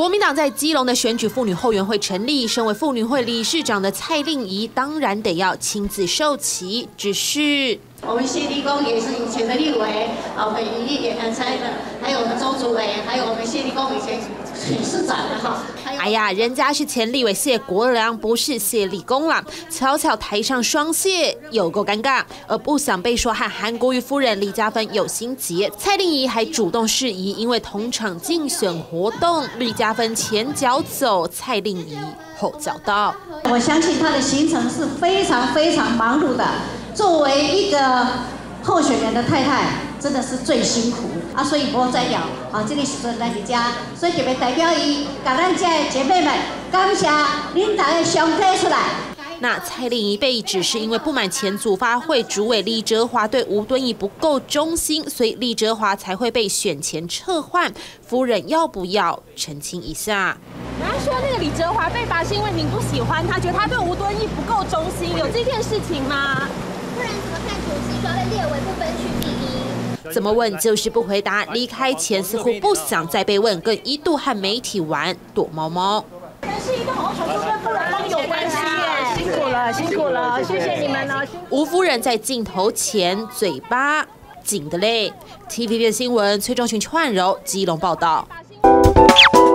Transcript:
国民党在基隆的选举妇女后援会成立，身为妇女会理事长的蔡令仪当然得要亲自受旗，只是我们谢立功也是以前的立委，我们余立也参的，还有我们周主委，还有我们谢立功以前理事长的哈。 哎呀，人家是前立委谢国良，不是谢立功啦。巧巧台上双谢，有够尴尬。而不想被说和韩国瑜夫人李嘉芬有心结，蔡令仪还主动示意，因为同场竞选活动，李嘉芬前脚走，蔡令仪后脚到。 我相信他的行程是非常非常忙碌的。作为一个候选人的太太，真的是最辛苦啊！所以不再聊啊，这里是说咱家，所以特别代表伊，甲咱家的姐妹们，感谢恁大家上推出来。 那蔡令仪被指是因为不满前组发会主委李哲华对吴敦义不够忠心，所以李哲华才会被选前撤换。夫人要不要澄清一下？ 人家说那个李哲华被罚是因为您不喜欢他，觉得他对吴敦义不够忠心，有这件事情吗？ 不然怎么看主席说被列为不分区第一？ 怎么问就是不回答。离开前似乎不想再被问，更一度和媒体玩躲猫猫。 人事一定好好重复，跟夫人都有关系耶，辛苦了，辛苦了，谢谢你们了。 吴夫人在镜头前嘴巴紧的嘞。TVB 新闻崔中群、邱汉柔基隆报道。